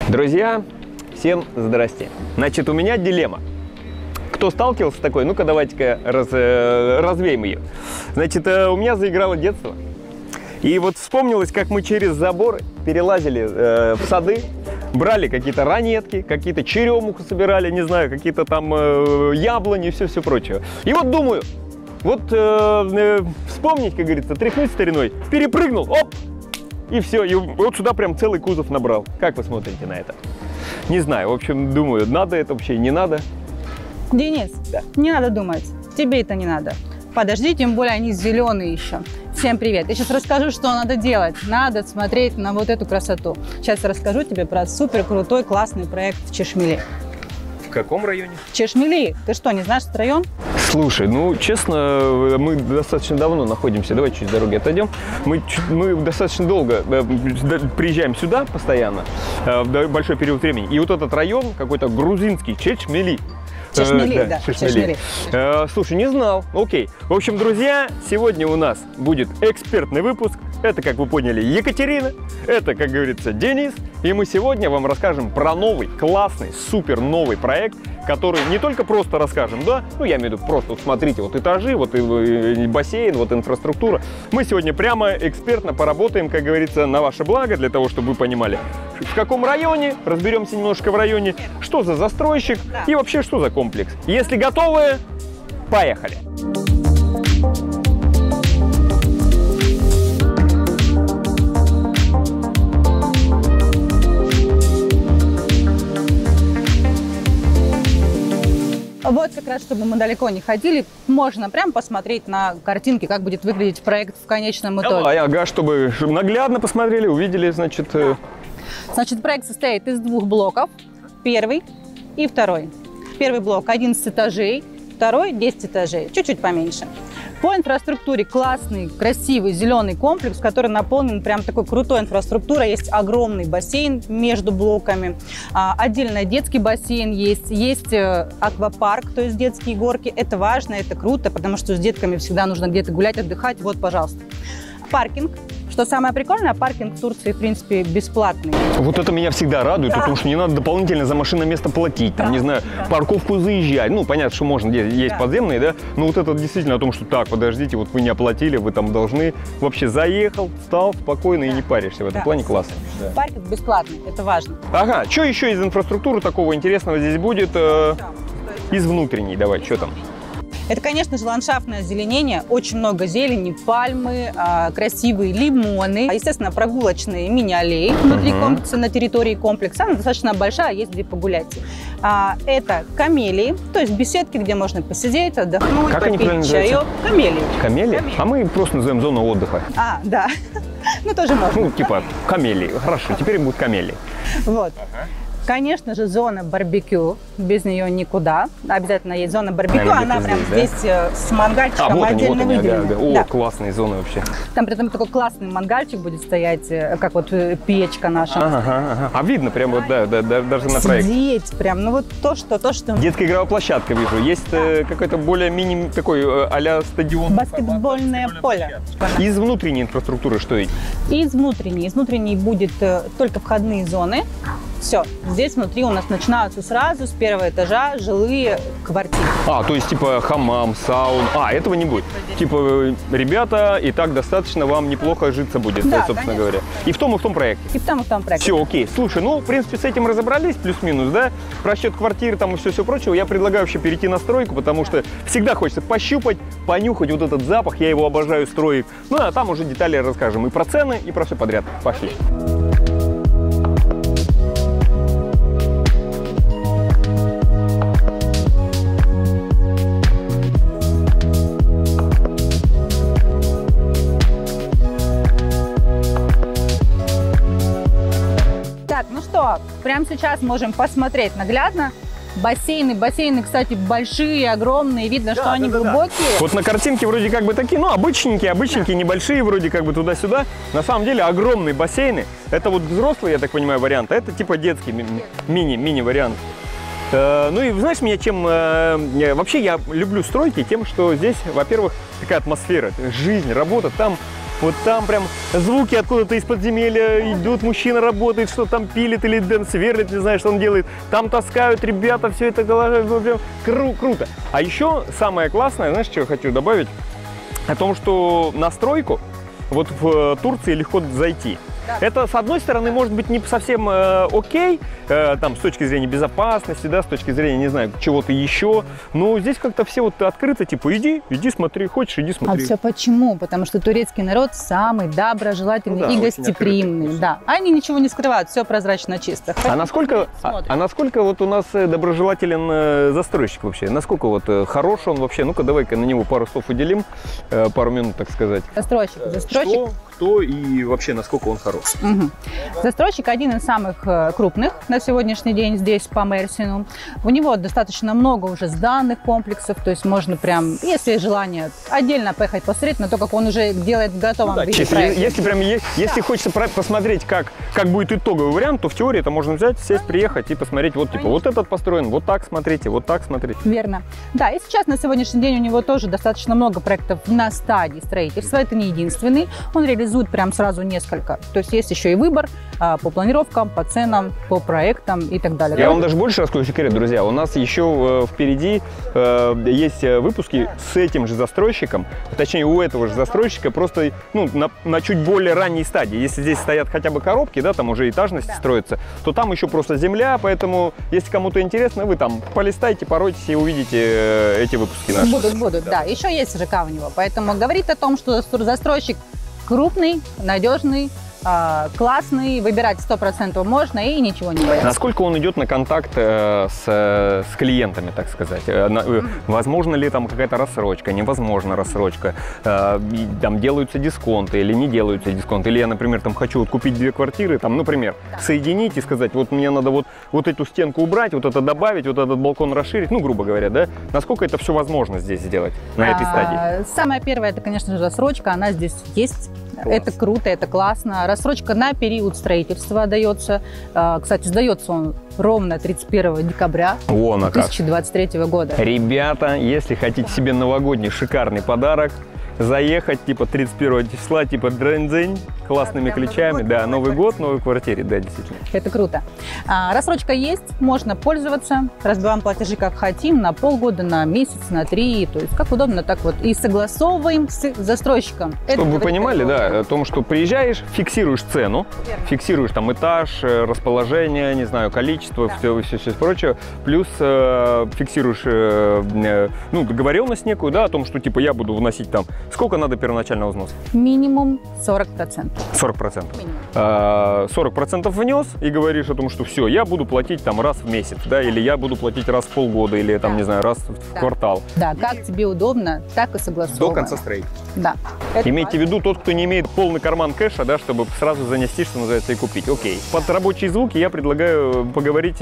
Друзья, всем здрасте. Значит, у меня дилемма. Кто сталкивался с такой? Ну-ка, давайте-ка развеем ее. Значит, у меня заиграло детство. И вот вспомнилось, как мы через заборы перелазили в сады, брали какие-то ранетки, какие-то черемуху собирали, не знаю, какие-то там яблони и все прочее. И вот думаю, вот вспомнить, как говорится, тряхнуть стариной, перепрыгнул, оп! И все, и вот сюда прям целый кузов набрал. Как вы смотрите на это? Не знаю, в общем, думаю, надо это вообще, не надо. Денис, да. Не надо думать, тебе это не надо. Подожди, тем более они зеленые еще. Всем привет! Я сейчас расскажу, что надо делать. Надо смотреть на вот эту красоту. Сейчас расскажу тебе про супер крутой, классный проект в Чешмели. В каком районе? Чешмели. Ты что, не знаешь этот район? Слушай, ну, честно, мы достаточно давно находимся, давай чуть с дороги отойдем. Мы достаточно долго приезжаем сюда постоянно, в большой период времени. И вот этот район какой-то грузинский, Чешмели. Чешмели, да, Чешмели. Слушай, не знал. Окей. В общем, друзья, сегодня у нас будет экспертный выпуск. Это, как вы поняли, Екатерина. Это, как говорится, Денис. И мы сегодня вам расскажем про новый, классный, супер новый проект, который не только просто расскажем, да, ну, я имею в виду просто, вот смотрите, вот этажи, вот и бассейн, вот инфраструктура. Мы сегодня прямо экспертно поработаем, как говорится, на ваше благо, для того, чтобы вы понимали, в каком районе, разберемся немножко в районе, что за застройщик и вообще, что за комплекс. Если готовы, поехали! Вот как раз, чтобы мы далеко не ходили, можно прям посмотреть на картинки, как будет выглядеть проект в конечном итоге. Давай, ага, чтобы наглядно посмотрели, увидели, значит... Да. Значит, проект состоит из двух блоков, первый и второй. Первый блок 11 этажей, второй 10 этажей, чуть-чуть поменьше. По инфраструктуре классный, красивый, зеленый комплекс, который наполнен прям такой крутой инфраструктурой. Есть огромный бассейн между блоками, отдельно детский бассейн есть аквапарк, то есть детские горки. Это важно, это круто, потому что с детками всегда нужно где-то гулять, отдыхать. Вот, пожалуйста. Паркинг. Что самое прикольное, паркинг в Турции, в принципе, бесплатный. Вот это меня всегда радует, да. Потому что не надо дополнительно за машинное место платить, там, не знаю, парковку заезжать. Ну, понятно, что можно, есть подземные, да, но вот это действительно о том, что так, подождите, вот вы не оплатили, вы там должны, вообще заехал, встал спокойно и не паришься. В этом плане классно. Да. Паркинг бесплатный, это важно. Ага, что еще из инфраструктуры такого интересного здесь будет? Из внутренней, давай, что там? Это, конечно же, ландшафтное озеленение, очень много зелени, пальмы, красивые лимоны, естественно, прогулочные мини-аллеи внутри комплекса, на территории комплекса. Она достаточно большая, есть где погулять. Это камелии, то есть беседки, где можно посидеть, отдохнуть, как попить чаек. Камелии. Камелии? А мы просто называем зону отдыха. Да. Ну, тоже можно. Ну, типа камелии. Хорошо, теперь будут камелии. Вот. Конечно же, зона барбекю, без нее никуда. Обязательно есть зона барбекю, она прям здесь с мангальчиком вот отдельно выделена. О, классные зоны вообще. Там при этом такой классный мангальчик будет стоять, как вот печка наша. Ага. А видно прям вот, да, даже на проекте. Сидеть прям, ну вот то, что... Детская игровая площадка, вижу. Есть какой-то более мини такой а-ля стадион. Баскетбольное поле. Из внутренней инфраструктуры что есть? Из внутренней будет только входные зоны. Все, здесь внутри у нас начинаются сразу с первого этажа жилые квартиры. То есть типа хамам, саун. Этого не будет. Типа, ребята, и так достаточно, вам неплохо житься будет, да, собственно говоря. И в том проекте. И в том проекте. Все, окей. Слушай, ну, в принципе, с этим разобрались, плюс-минус, да? Про счет квартиры там и все прочее. Я предлагаю вообще перейти на стройку, потому что всегда хочется пощупать, понюхать вот этот запах. Я его обожаю, строек. Ну, а там уже детали расскажем и про цены, и про все подряд. Пошли. Прямо сейчас можем посмотреть наглядно. Бассейны, кстати, большие, огромные. Видно, что они глубокие. Вот на картинке вроде как бы такие, ну, обычненькие, небольшие, вроде как бы туда-сюда. На самом деле огромные бассейны. Это вот взрослый, я так понимаю, вариант. А это типа детский мини-вариант. Ну и знаешь, меня чем... Вообще я люблю стройки тем, что здесь, во-первых, такая атмосфера, жизнь, работа. Там вот там прям звуки откуда-то из подземелья идут, мужчина работает, что там пилит или сверлит, не знаю, что он делает. Там таскают ребята, все это прям круто. А еще самое классное, знаешь, что я хочу добавить? О том, что на стройку вот в Турции легко зайти. Да. Это, с одной стороны, может быть не совсем окей, там, с точки зрения безопасности, да, с точки зрения, не знаю, чего-то еще, но здесь как-то все вот открыто, типа, иди смотри, хочешь, иди смотри. А все почему? Потому что турецкий народ самый доброжелательный, ну, да, и гостеприимный, да. Они ничего не скрывают, все прозрачно, чисто. А насколько вот у нас доброжелателен застройщик вообще? Насколько вот хорош он вообще? Ну-ка, давай-ка на него пару слов уделим, пару минут, так сказать. Застройщик. Кто и вообще насколько он хорош? Угу. Застройщик один из самых крупных на сегодняшний день здесь, по Мерсину. У него достаточно много уже сданных комплексов, то есть можно прям, если есть желание, отдельно поехать посмотреть на то, как он уже делает в готовом виде. Если хочется посмотреть, как будет итоговый вариант, то в теории это можно взять, сесть, приехать и посмотреть, вот типа вот этот построен, вот так смотрите, вот так смотрите. Верно. Да, и сейчас на сегодняшний день у него тоже достаточно много проектов на стадии строительства. Это не единственный. Он реализует прям сразу несколько. То есть есть еще и выбор по планировкам, по ценам, по проектам и так далее. Я вам даже больше раскрою секрет, друзья. У нас еще впереди есть выпуски с этим же застройщиком, точнее у этого же застройщика, просто ну, на чуть более ранней стадии. Если здесь стоят хотя бы коробки, да, там уже этажности строятся, то там еще просто земля, поэтому если кому-то интересно, вы там полистайте, поройтесь и увидите эти выпуски наши. Будут, да. Еще есть ЖК у него, поэтому говорит о том, что застройщик крупный, надежный, классный, выбирать 100% можно и ничего не бояться. Насколько он идет на контакт с клиентами, так сказать? Возможно ли там какая-то рассрочка, невозможно рассрочка? Там делаются дисконты или не делаются дисконты? Или я, например, там хочу вот купить 2 квартиры, там, например, соединить и сказать, вот мне надо вот эту стенку убрать, вот это добавить, вот этот балкон расширить, ну, грубо говоря, да? Насколько это все возможно здесь сделать на этой стадии? Самое первое, это, конечно же, рассрочка, она здесь есть. Класс. Это круто, это классно. Рассрочка на период строительства дается. Кстати, сдается он ровно 31 декабря 2023 года. Ребята, если хотите себе новогодний шикарный подарок, заехать типа 31 числа, типа дрынь-дзынь, классными ключами, да, Новый год, новой квартире, да, действительно. Это круто. Рассрочка есть, можно пользоваться, разбиваем платежи как хотим, на полгода, на месяц, на 3, то есть как удобно, так вот, и согласовываем с застройщиком. Чтобы вы понимали, да, о том, что приезжаешь, фиксируешь цену, фиксируешь там этаж, расположение, не знаю, количество, да, все прочее, плюс фиксируешь, ну, договоренность некую, да, о том, что типа я буду вносить там. Сколько надо первоначального взноса? Минимум 40%. 40%. 40% внес и говоришь о том, что все, я буду платить там раз в месяц, да, или я буду платить раз в полгода, или там, не знаю, раз в квартал. Да, как тебе удобно, так и согласовано. До конца строительства. Да. Имейте в виду тот, кто не имеет полный карман кэша, да, чтобы сразу занести, что называется, и купить. Окей. Под рабочие звуки я предлагаю поговорить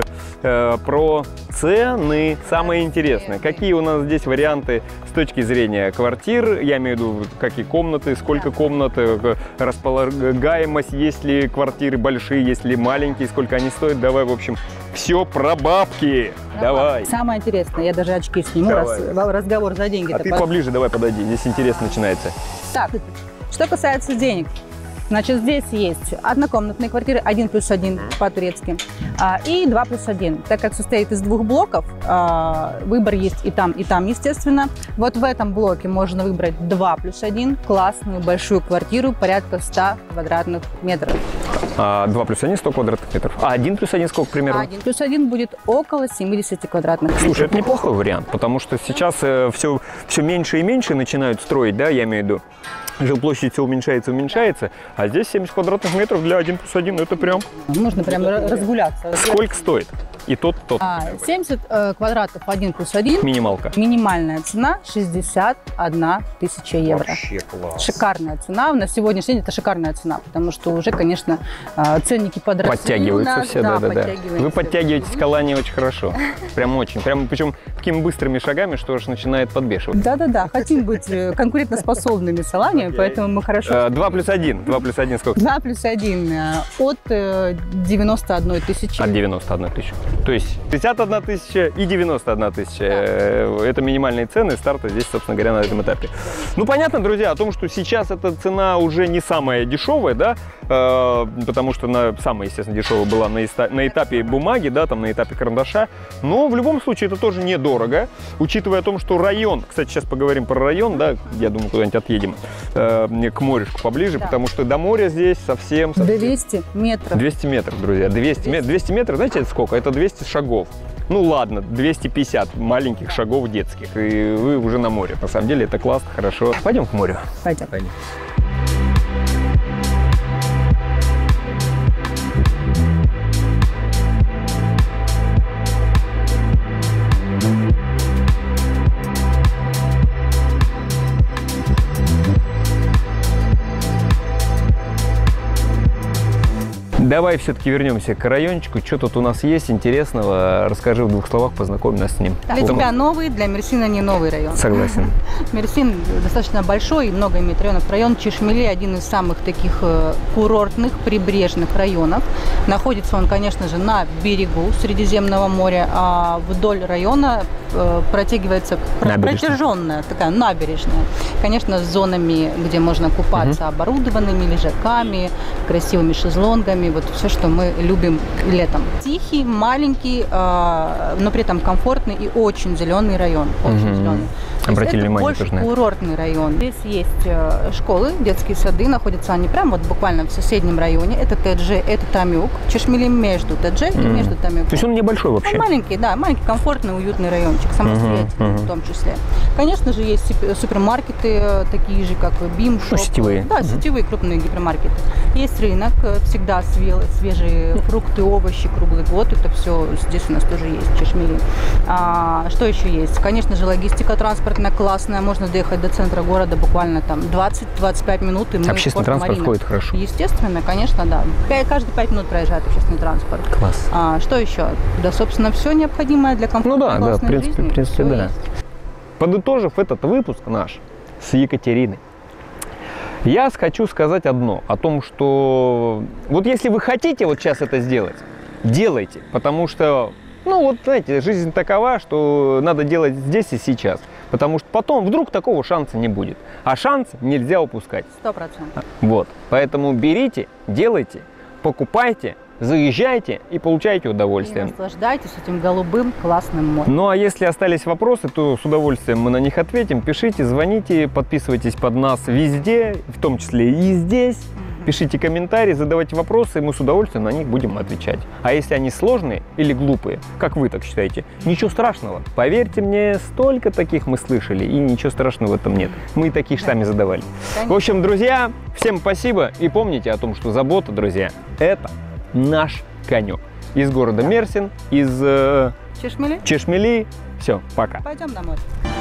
про цены. Самое интересное. Какие у нас здесь варианты с точки зрения квартир? Я имею в виду, какие комнаты, сколько комнат, располагаемость, есть ли квартиры большие, есть ли маленькие, сколько они стоят. Давай, в общем, все про бабки. Давай. Самое интересное, я даже очки сниму, разговор за деньги. А ты поближе давай подойди, здесь интерес начинается. Так, что касается денег. Значит, здесь есть однокомнатные квартиры 1+1 по-турецки и 2+1. Так как состоит из 2 блоков, выбор есть и там, естественно. Вот в этом блоке можно выбрать 2+1, классную большую квартиру, порядка 100 квадратных метров. 2+1 100 квадратных метров. А 1+1 сколько примерно? 1+1 будет около 70 квадратных метров. Слушай, это неплохой вариант, потому что сейчас все меньше и меньше начинают строить, да, я имею в виду. Жилплощадь все уменьшается, а здесь 70 квадратных метров для 1+1, это прям... Можно прям разгуляться. Сколько стоит? И тот. 70 квадратов 1+1. Минималка. Минимальная цена 61 тысяча евро. Вообще класс. Шикарная цена. На сегодняшний день это шикарная цена, потому что уже, конечно, ценники подросли. Подтягиваются все, да. Подтягиваемся. Вы подтягиваетесь к Алане очень хорошо. Прям очень. Прям, причем такими быстрыми шагами, что аж начинает подбешивать. Да-да-да, хотим быть конкурентоспособными салонами, поэтому мы хорошо... 2 плюс 1. 2 плюс 1 сколько? 2 плюс 1 от 91 тысячи. От 91 тысячи. То есть 51 тысяча и 91 тысяча. Это минимальные цены старта здесь, собственно говоря, на этом этапе. Ну, понятно, друзья, о том, что сейчас эта цена уже не самая дешевая, да, потому что она самая, естественно, дешевая была на этапе бумаги, да, там на этапе карандаша. Но в любом случае это тоже недорого, учитывая о том, что район, кстати, сейчас поговорим про район, да, я думаю, куда-нибудь отъедем к морюшку поближе, да. Потому что до моря здесь совсем... 200 метров. 200 метров, друзья, 200 метров, знаете, это сколько? Это 200 шагов. Ну ладно, 250 маленьких шагов детских, и вы уже на море. На самом деле это классно, хорошо. Пойдем к морю. Пойдем. Давай все-таки вернемся к райончику. Что тут у нас есть интересного? Расскажи в 2 словах, познакомь нас с ним. Для тебя новый, для Мерсина не новый район. Согласен. Мерсин достаточно большой, много имеет районов. Район Чешмели один из самых таких курортных, прибрежных районов. Находится он, конечно же, на берегу Средиземного моря, а вдоль района протягивается протяженная такая набережная. Конечно, с зонами, где можно купаться, оборудованными лежаками, красивыми шезлонгами. Вот все, что мы любим летом. Тихий, маленький, но при этом комфортный и очень зеленый район. Очень зеленый. Обратили внимание, больше курортный район. Здесь есть школы, детские сады. Находятся они прямо вот буквально в соседнем районе. Это ТДЖ, это Тамюк. Чешмели между ТДЖ и между Тамюком. То есть он небольшой вообще? Он маленький, да, маленький, комфортный, уютный райончик, самостоятельный в том числе. Конечно же, есть супермаркеты, такие же, как Бим, Шоп. Сетевые. Да, сетевые крупные гипермаркеты. Есть рынок, всегда свежие фрукты, овощи круглый год. Это все здесь у нас тоже есть, в Чешмели. Что еще есть? Конечно же, логистика транспортная классная. Можно доехать до центра города буквально там 20-25 минут. И мы общественный транспорт ходит хорошо? Естественно, конечно, да. Каждые 5 минут проезжает общественный транспорт. Класс. Что еще? Да, собственно, все необходимое для комфортной классной жизни. В принципе, да. Есть. Подытожив этот выпуск наш с Екатериной, я хочу сказать одно, о том, что вот если вы хотите вот сейчас это сделать, делайте, потому что, ну вот, знаете, жизнь такова, что надо делать здесь и сейчас, потому что потом вдруг такого шанса не будет, а шанс нельзя упускать. 100%. Вот, поэтому берите, делайте, покупайте, заезжайте и получайте удовольствие. И наслаждайтесь этим голубым классным морем. Ну а если остались вопросы, то с удовольствием мы на них ответим. Пишите, звоните, подписывайтесь под нас везде, в том числе и здесь. Пишите комментарии, задавайте вопросы, и мы с удовольствием на них будем отвечать. А если они сложные или глупые, как вы так считаете, ничего страшного. Поверьте мне, столько таких мы слышали, и ничего страшного в этом нет. Мы и такие же сами задавали. Конечно. В общем, друзья, всем спасибо. И помните о том, что забота, друзья, это наш конек. Из города Мерсин, из Чешмели. Все, пока. Пойдем на море.